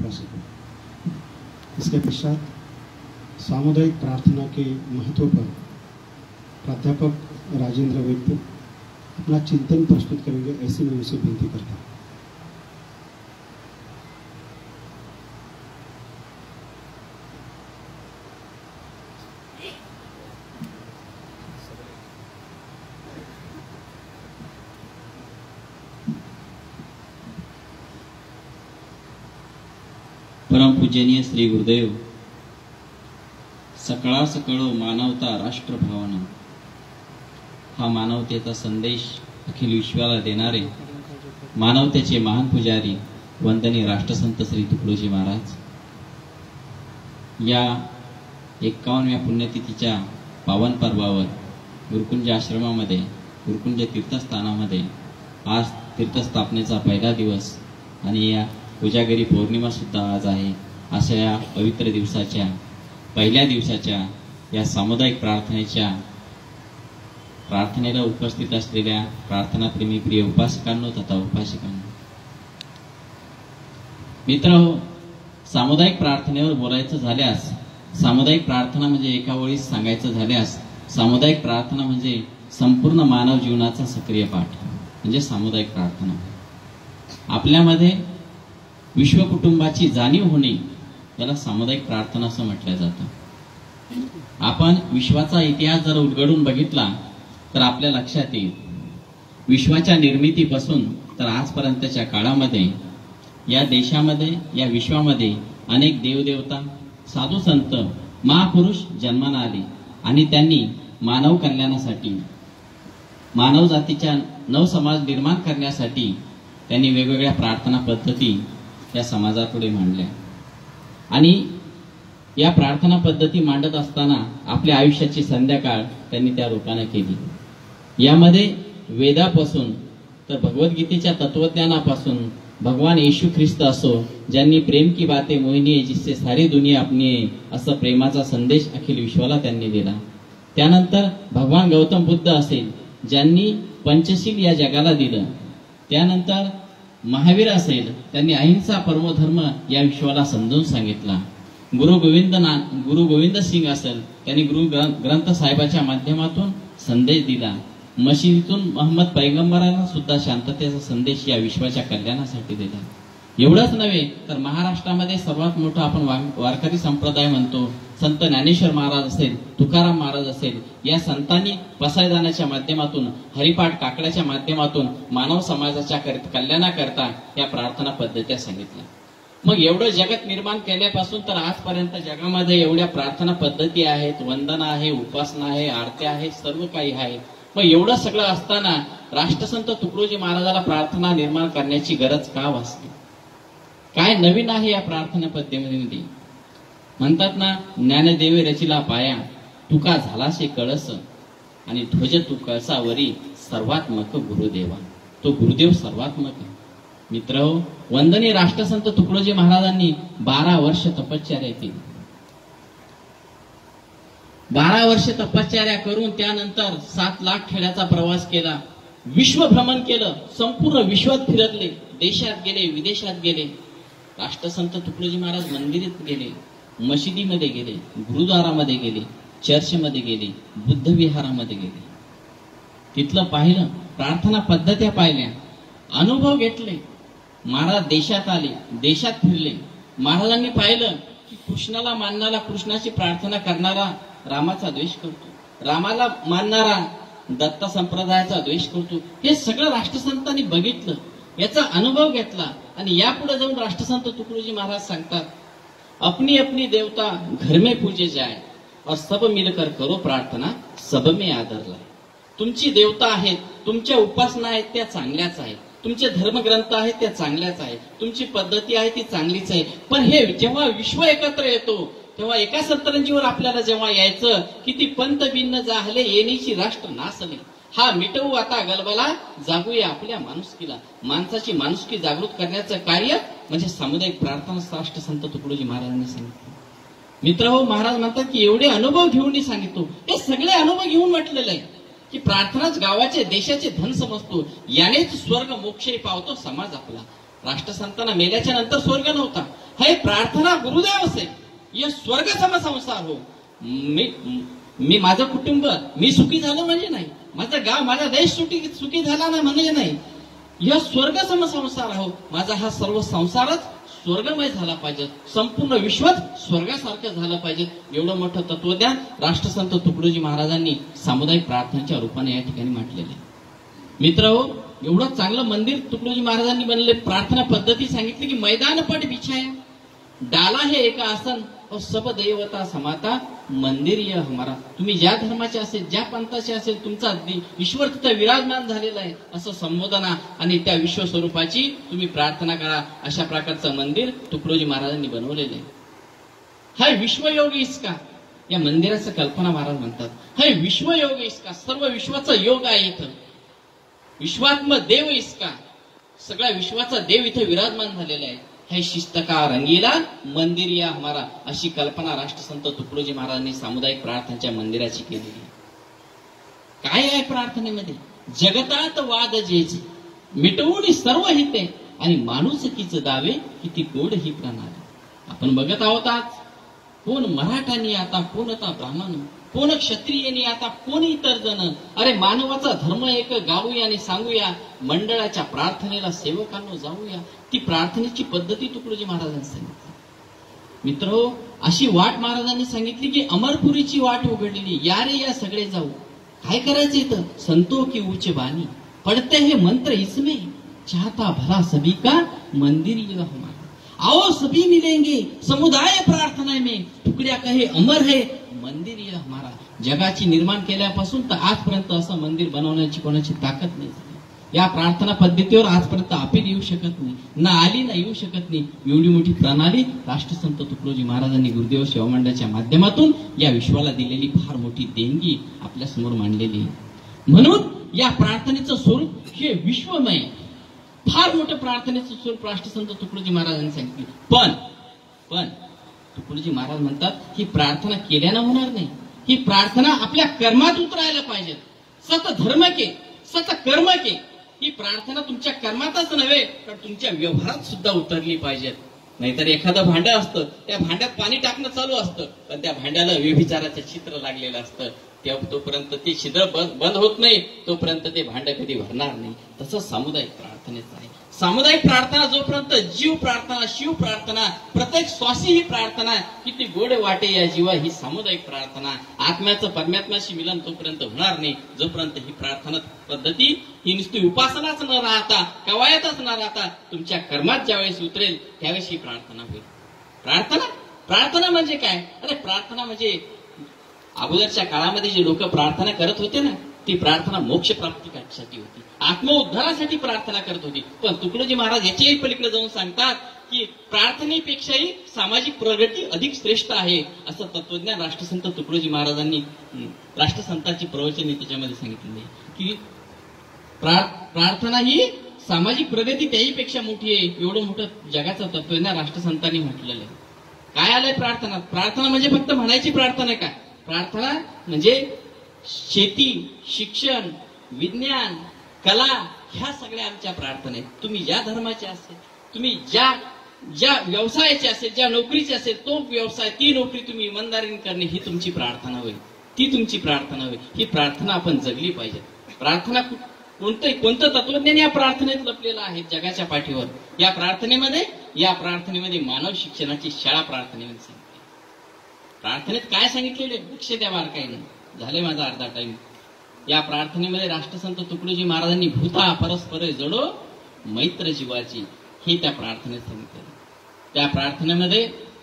कर सकें। इसके पश्चात सामुदायिक प्रार्थना के महत्व पर प्राध्यापक राजेंद्र वैद्य अपना चिंतन प्रस्तुत करेंगे, ऐसी मैं उनसे विनती करता हूँ। परम पूजनीय श्री गुरुदेव, सकळा सकळो मानवता राष्ट्र भावना हा मानवतेचा संदेश अखिल विश्वाला देणारे मानवतेचे महान पुजारी वंदनीय राष्ट्रसंत श्री तुकडोजी महाराज या 51व्या पुण्यतिथीच्या पावन पर्वावर गुरुकुंज आश्रमामध्ये, गुरुकुंज तीर्थस्थानामध्ये आज तीर्थस्थापनेचा पहिला दिवस आणि या कोजागरी पौर्णिमा सुद्धा आज आहे। अशा या पवित्र दिवसाच्या पहिल्या दिवसाच्या या सामुदायिक प्रार्थनेला उपस्थित असलेल्या प्रार्थनाप्रेमी प्रिय उपासकांनो तथा उपासिकांनो, मित्रांनो, सामुदायिक प्रार्थनेवर बोलायचं झाल्यास, सामुदायिक प्रार्थना म्हणजे एका वेळी सांगायचं झाल्यास, सामुदायिक प्रार्थना म्हणजे संपूर्ण मानव जीवनाचा सक्रिय पाठ म्हणजे सामुदायिक प्रार्थना। आपल्यामध्ये विश्व कुटुंबाची जाणीव होणे याला सामुदायिक प्रार्थना असं म्हटलं जातं। आपण विश्वाचा इतिहास जर उलगडून बघितला तर आपल्या लक्षात येईल, विश्वाच्या निर्मितीपासून तर आजपर्यंतच्या काळामध्ये या देशामध्ये, या विश्वामध्ये अनेक देवदेवता, साधू संत, महापुरुष जन्माला आले आणि त्यांनी मानव कल्याणासाठी, मानव जातीच्या नवसमाज निर्माण करण्यासाठी त्यांनी वेगवेगळ्या प्रार्थना पद्धती या समाजापुढे मांडल्या आणि या प्रार्थना पद्धती मांडत असताना आपल्या आयुष्याची संध्याकाळ त्यांनी त्या रूपाने केली। यामध्ये वेदापासून तर भगवद्गीतेच्या तत्वज्ञानापासून भगवान येशू ख्रिस्त असो, ज्यांनी प्रेम की बातें मोहिनी है जिससे सारी दुनिया अपनी है असा प्रेमाचा संदेश अखिल विश्वाला त्यांनी दिला। त्यानंतर भगवान गौतम बुद्ध असेल, ज्यांनी पंचशील या जगाला दिलं। त्यानंतर महावीर असेल, त्यांनी अहिंसा परमो धर्म या विश्वाला समजून सांगितला। गुरु गोविंद सिंग असेल, त्यांनी गुरु ग्रंथ साहेबाच्या माध्यमातून संदेश दिला। मशिदीतून मोहम्मद पैगंबरांना सुद्धा शांततेचा संदेश या विश्वाच्या कल्याणासाठी दिला। एवढंच नव्हे तर महाराष्ट्रामध्ये सर्वात मोठा आपण वारकरी संप्रदाय म्हणतो, संत ज्ञानेश्वर महाराज असेल, तुकाराम महाराज असेल, या संतांनी पसायदानाच्या माध्यमातून, हरिपाठ काकड्याच्या माध्यमातून मानव समाजाच्या कल्याणाकरता या प्रार्थना पद्धती सांगितल्या। मग एवढं जगत निर्माण केल्यापासून तर आजपर्यंत जगामध्ये एवढ्या प्रार्थना पद्धती आहेत, वंदना आहे, उपासना आहे, आरत्या आहे, सर्व काही आहे। मग एवढं सगळं असताना राष्ट्रसंत तुकडोजी महाराजाला प्रार्थना निर्माण करण्याची गरज का भासली? काय नवीन आहे या प्रार्थना पद्धतीमध्ये? म्हणतात ना, ज्ञानदेवे रचिला पाया, तुका झालाशे कळस आणि ध्वज तू कळसावरी, सर्वात्मक गुरुदेवा। तो गुरुदेव सर्वात्मक आहे। मित्रहो, वंदनीय राष्ट्रसंत तुकडोजी महाराजांनी 12 वर्ष तपश्चर्या केली। 12 वर्ष तपश्चर्या करून त्यानंतर 7 लाख खेड्याचा प्रवास केला, विश्व भ्रमण केलं, संपूर्ण विश्वात फिरतले, देशात गेले, विदेशात गेले। राष्ट्रसंत तुकडोजी महाराज मंदिरात गेले, मशिदीमध्ये गेले, गुरुद्वारामध्ये गेले, चर्चमध्ये गेले, बुद्ध विहारामध्ये गेले, तिथलं पाहिलं, प्रार्थना पद्धत्या पाहिल्या, अनुभव घेतले। महाराज देशात आले, देशात फिरले, महाराजांनी पाहिलं की कृष्णाला मानणारा, कृष्णाची प्रार्थना करणारा रामाचा द्वेष करतो, रामाला मानणारा दत्त संप्रदायाचा द्वेष करतो। हे सगळं राष्ट्रसंतांनी बघितलं, याचा अनुभव घेतला आणि यापुढे जाऊन राष्ट्रसंत तुकडोजी महाराज सांगतात, अपनी अपनी देवता घर में पूजे जाए और सब मिलकर करो प्रार्थना, सब में आदर लाए। तुमची देवता आहेत, तुमच्या उपासना आहेत त्या चांगल्याच आहेत, तुमचे धर्मग्रंथ आहेत त्या चांगल्याच आहेत, तुमची पद्धती आहे ती चांगलीच आहे। पण हे जेव्हा विश्व एकत्र येतो तेव्हा एका सतरंजीवर आपल्याला जेव्हा यायचं, किती पंत भिन्न झाले येणीची राष्ट्र नासले, हा मिटवू आता गलबला, जागूया आपल्या माणुसकीला। माणसाची माणुसकी जागृत करण्याचं कार्य म्हणजे सामुदायिक प्रार्थना राष्ट्रसंत तुकडोजी महाराजांनी सांगितलं। मित्रहो, महाराज म्हणतात की एवढे अनुभव घेऊन सांगितलो, हे सगळे अनुभव घेऊन म्हटलेलं आहे की प्रार्थनाच गावाचे देशाचे धन समजतो, यानेच स्वर्ग मोक्षही पावतो समाज आपला। राष्ट्रसंतांना मेल्याच्या नंतर स्वर्ग नव्हता, हा है प्रार्थना गुरुदेव से यह स्वर्ग सम संसार हो. मी माझं कुटुंब मी सुखी झालो म्हणजे नाही, माझं गाव माझा देश सुखी झाला नाही म्हणजे नाही, यह स्वर्ग सम संसार हो. माझा हा सर्व संसारच स्वर्गमय झाला पाहिजे, संपूर्ण विश्वच स्वर्गासारखं झालं पाहिजे. एवढं मोठं तत्वज्ञान राष्ट्रसंत तुकडोजी महाराजांनी सामुदायिक प्रार्थनेच्या रूपाने या ठिकाणी म्हटलेलं आहे. मित्रहो, एवढं चांगलं मंदिर तुकडोजी महाराजांनी बनले. प्रार्थना पद्धती सांगितली की मैदान पट बिछाया, डाला है एक आसन और सब दैवता समाता मंदिर यह हमारा. तुम्ही ज्या धर्माचे असेल, ज्या पंथाचे असेल, तुमचा ईश्वर तिथं विराजमान झालेला आहे असं संबोधना आणि त्या विश्वस्वरूपाची तुम्ही प्रार्थना करा. अशा प्रकारचं मंदिर तुकडोजी महाराजांनी बनवलेलं आहे. हा विश्वयोग इसका, या मंदिराचं कल्पना महाराज म्हणतात, हा विश्वयोग इसका, सर्व विश्वाचा योग आहे इथं. विश्वात्म देव इसका, सगळ्या विश्वाचा देव इथे विराजमान झालेला आहे. हे शिस्त का रंगीला मंदिर या हमारा, अशी कल्पना राष्ट्रसंत तुकडोजी महाराजांनी सामुदायिक प्रार्थनेच्या मंदिराची केलेली. काय आहे प्रार्थनेमध्ये? जगतात वाद जेचे मिटवून सर्व हिते आणि माणुसकीच दावे किती गोड ही प्रणाली. आपण बघत आहोत आज कोण मराठानी आता, कोण आता ब्राह्मण, कोण क्षत्रियनी आता, कोण इतर जण. अरे मानवाचा धर्म एक गाऊया आणि सांगूया, मंडळाच्या प्रार्थनेला सेवकांनो जाऊया. ती प्रार्थनेची पद्धती तुकडोजी महाराजांनी सांगितली. मित्र, अशी वाट महाराजांनी सांगितली की अमरपुरीची वाट उघडलेली. या रे या सगळे जाऊ. काय करायचं इथं? संतो की उच्च बानी पडते हे मंत्र इसमें, चाहता भला सभी का मंदिर यह हमारा. आओ सभी मिलेंगे समुदाय प्रार्थना में, तुकड्या कहे अमर है मंदिर यह हमारा. जगाची निर्माण केल्यापासून तर आजपर्यंत असं मंदिर बनवण्याची कोणाची ताकद नाही. या प्रार्थना पद्धतीवर आजपर्यंत अपील येऊ शकत नाही, ना आली ना येऊ शकत नाही. एवढी मोठी प्रणाली राष्ट्रसंत तुकडोजी महाराजांनी गुरुदेव सेवा मंडळाच्या माध्यमातून या विश्वाला दिलेली फार मोठी देणगी आपल्या समोर मांडलेली आहे. म्हणून या प्रार्थनेचं स्वरूप हे विश्वमय, फार मोठं प्रार्थनेचं स्वरूप राष्ट्रसंत तुकडोजी महाराजांनी सांगितले. पण तुकडोजी महाराज म्हणतात ही प्रार्थना केल्यानं होणार नाही, ही प्रार्थना आपल्या कर्मात उतरायला पाहिजे. सत धर्म के सत कर्म के, ही प्रार्थना तुमच्या कर्मातच नव्हे तर तुमच्या व्यवहारात सुद्धा उतरली पाहिजे. नाहीतर एखादं भांड असतं, त्या भांड्यात पाणी टाकणं चालू असतं, पण त्या भांड्याला व्यभिचाराचं चित्र लागलेलं असतं. तोपर्यंत ते छिद्र बंद होत नाही तोपर्यंत ते भांड कधी भरणार नाही. तसं सामुदायिक प्रार्थनेचं आहे. सामुदायिक प्रार्थना जोपर्यंत जीव प्रार्थना, शिव प्रार्थना, प्रत्येक श्वासी ही प्रार्थना, किती गोड वाटे या जीवा ही सामुदायिक प्रार्थना. आत्म्याचं परमात्म्याशी मिलन तोपर्यंत होणार नाही जोपर्यंत ही प्रार्थना पद्धती ही नुसती उपासनाच न राहता, कवायतच न राहता तुमच्या कर्मात ज्यावेळेस उतरेल त्यावेळेस ही प्रार्थना होईल. प्रार्थना म्हणजे काय? अरे प्रार्थना म्हणजे अगोदरच्या काळामध्ये जे लोक प्रार्थना करत होते ना, ती प्रार्थना मोक्ष प्राप्तीसाठी होती, आत्मोद्धारासाठी प्रार्थना करत होती. पण तुकडोजी महाराज याच्याही पलीकडे जाऊन सांगतात की प्रार्थनेपेक्षाही सामाजिक प्रगती अधिक श्रेष्ठ आहे, असं तत्वज्ञान राष्ट्रसंत तुकडोजी महाराजांनी राष्ट्रसंतांची प्रवचने त्याच्यामध्ये सांगितलेली आहे की प्रार्थना ही सामाजिक प्रगती त्याहीपेक्षा मोठी आहे. एवढं मोठं जगाचं तत्वज्ञान राष्ट्रसंतांनी म्हटलेलं आहे. काय आलंय प्रार्थना? प्रार्थना म्हणजे फक्त म्हणायची प्रार्थना काय? प्रार्थना म्हणजे शेती, शिक्षण, विज्ञान, कला, ह्या सगळ्या आमच्या प्रार्थना आहेत. तुम्ही ज्या धर्माचे असेल, तुम्ही ज्या व्यवसायाचे असेल, ज्या नोकरीचे असेल, तो व्यवसाय, ती नोकरी तुम्ही इमानदारीने करणे ही तुमची प्रार्थना होईल. ती तुमची प्रार्थना होईल. ही प्रार्थना आपण जगली पाहिजे. प्रार्थना कोणतं तत्वज्ञान या प्रार्थनेत लपलेलं आहे जगाच्या पाठीवर. या प्रार्थनेमध्ये मानव शिक्षणाची शाळा प्रार्थनेमध्ये सांगते. प्रार्थनेत काय सांगितलेले लक्ष द्या बारकाईने. झाले माझा अर्धा टाइम. या प्रार्थनेमध्ये राष्ट्रसंत तुकडोजी महाराजांनी भूता परस्पर जडो मैत्र जीवाची हे त्या प्रार्थनेत सांगितले. त्या प्रार्थनेमध्ये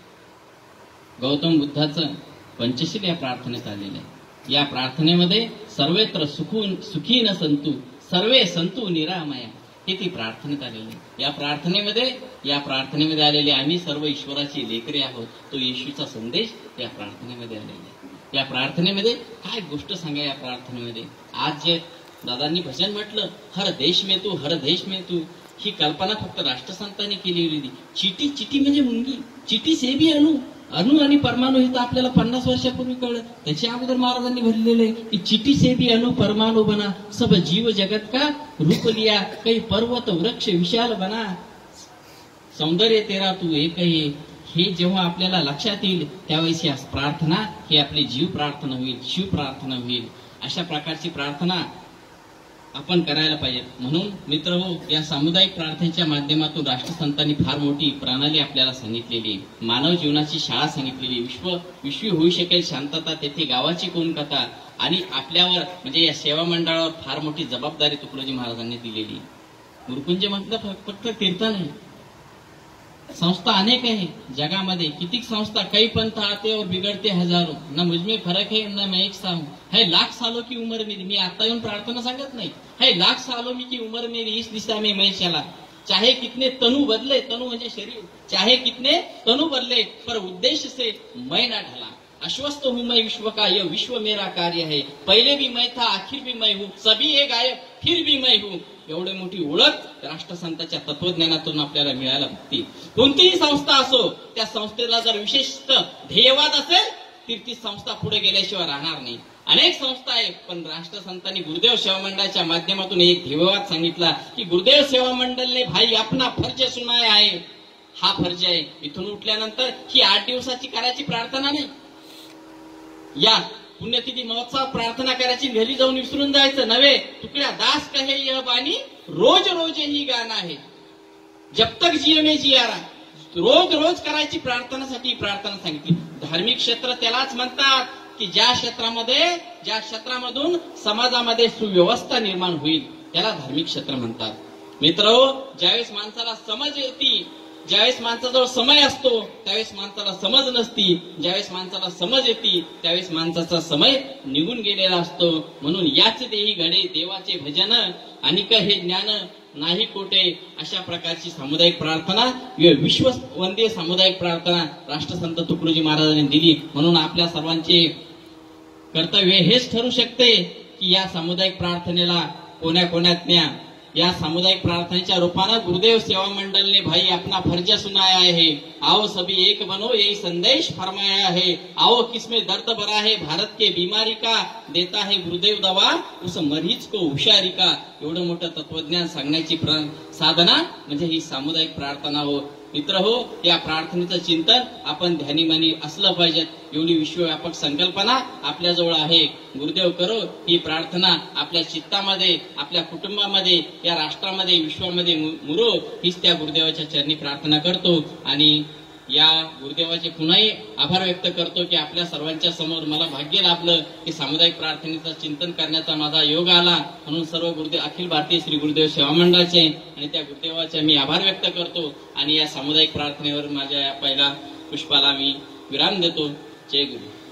गौतम बुद्धाचं पंचशील या प्रार्थनेत आलेलं आहे. या प्रार्थनेमध्ये सर्वत्र सुखी न संतु सर्वे संतु निरामया हे ती प्रार्थनेत आलेली आहे. या प्रार्थनेमध्ये आलेले आम्ही सर्व ईश्वराची लेकरे आहोत. तो येशूचा संदेश या प्रार्थनेमध्ये आलेला आहे. या प्रार्थनेमध्ये काय गोष्ट सांगा. या प्रार्थनेमध्ये आज जे दादांनी भजन म्हटलं, हर देश में तू, हर देश में तू, ही कल्पना फक्त राष्ट्रसंतांनी केली होती. चिटी म्हणजे मुंगी, चिटी से भी अणु आणि परमाणु हे तर आपल्याला 50 वर्षापूर्वी कळलं. त्याच्या अगोदर महाराजांनी भरलेलं आहे की चिटी से भी अणु परमाणु बना, सब जीव जगत का रूप लिया, काही पर्वत वृक्ष विशाल बना, सौंदर्य तेरा तू एक हे जेव्हा आपल्याला लक्षात येईल त्यावेळेस या प्रार्थना ही आपली जीव प्रार्थना होईल, शिव प्रार्थना होईल. अशा प्रकारची प्रार्थना आपण करायला पाहिजे. म्हणून मित्र हो, या सामुदायिक प्रार्थनेच्या माध्यमातून राष्ट्रसंतांनी फार मोठी प्रणाली आपल्याला सांगितलेली आहे. मानव जीवनाची शाळा सांगितलेली. विश्वी होऊ शकेल शांतता तेथे गावाची कोण कथा. आणि आपल्यावर म्हणजे या सेवा मंडळावर फार मोठी जबाबदारी तुकडोजी महाराजांनी दिलेली. गुरुकुंज म्हटलं फक्त कीर्तन आहे. संस्था अनेक आहे जगामध्ये, कितीक संस्था. कई पंथ आते और बिगड़ते हजारों, न मुझमें फरक है न मैं एक सा हूं. है लाख सालों की उम्र मेरी, मी आता येऊन प्रार्थना सांगत नाही. है लाख सालों की उम्र मेरी, इस दिशा में मैं चला. चाहे कितने तनु बदले, तनु म्हणजे शरीर, चाहे कितने तनु बदले पर उद्देश्य से मैं ना ढला. आश्वस्त हूं मैं विश्व का, यह विश्व मेरा कार्य है. पहले भी मैं था, आखिर भी मैं हूं, सभी हे गायब फिर भी मैं हूं. एवढी मोठी ओळख राष्ट्रसंतांच्या तत्वज्ञानातून आपल्याला मिळायला लागते. कोणतीही संस्था असो, त्या संस्थेला जर विशिष्ट ध्येयवाद असेल तर ती संस्था पुढे गेल्याशिवाय राहणार नाही. अनेक संस्था आहेत, पण राष्ट्रसंतांनी गुरुदेव सेवा मंडळाच्या माध्यमातून एक ध्येयवाद सांगितला की गुरुदेव सेवा मंडळ ने भाई अपना फर्ज सुनाया आहे. हा फर्ज आहे. इथून उठल्यानंतर ही 8 दिवसाची करायची प्रार्थना नाही. या पुण्यतिथी महोत्सव प्रार्थना करायची, घरी जाऊन विसरून जायचं नव्हे. तुकड्या दास कहे यह बानी, रोज रोज ही गाणं आहे. जब तक जिये में जियारा, रोज रोज करायची प्रार्थनासाठी प्रार्थना सांगितली. धार्मिक क्षेत्र त्यालाच म्हणतात की ज्या क्षेत्रामधून समाजामध्ये सुव्यवस्था निर्माण होईल त्याला धार्मिक क्षेत्र म्हणतात. मित्रहो, ज्यावेळेस माणसाला समज येते, ज्यावेळेस माणसाजवळ समय असतो त्यावेळेस माणसाला समज नसती. ज्यावेळेस माणसाला समज येते त्यावेळेस माणसाचा समय निघून गेलेला असतो. म्हणून याच देही घडे देवाचे भजन, अनिक हे ज्ञान नाही कोटे. अशा प्रकारची सामुदायिक प्रार्थना, विश्ववंदीय सामुदायिक प्रार्थना राष्ट्रसंत तुकडोजी महाराजांनी दिली. म्हणून आपल्या सर्वांचे कर्तव्य हेच ठरू शकते की या सामुदायिक प्रार्थनेला कोण्या न्या. या सामुदायिक प्रार्थनेच्या रूपानं गुरुदेव सेवा मंडल ने भाई अपना फर्ज सुनाया है. आओ सभी एक बनो यही संदेश फरमाया है. आओ किसमें दर्द भरा है भारत के बीमारी का, देता है गुरुदेव दवा उस मरीज को हुशारी का. एवढं मोठं तत्वज्ञान सांगण्याची साधना म्हणजे ही सामुदायिक प्रार्थना हो. मित्र हो, या प्रार्थनेचं चिंतन आपण ध्यानीमानी असलं पाहिजे. एवढी विश्वव्यापक संकल्पना आपल्याजवळ आहे. गुरुदेव करो ही प्रार्थना आपल्या चित्तामध्ये, आपल्या कुटुंबामध्ये, या राष्ट्रामध्ये, विश्वामध्ये मुरो, हीच त्या गुरुदेवाच्या चरणी प्रार्थना करतो. आणि या गुरुदेवाचे पुन्हाही आभार व्यक्त करतो की आपल्या सर्वांच्या समोर मला भाग्य लाभलं की सामुदायिक प्रार्थनेचं चिंतन करण्याचा माझा योग आला. म्हणून सर्व गुरुदेव, अखिल भारतीय श्री गुरुदेव सेवा मंडळाचे आणि त्या गुरुदेवाचे मी आभार व्यक्त करतो. आणि या सामुदायिक प्रार्थनेवर माझ्या पहिल्या पुष्पाला मी विराम देतो. जय गुरु.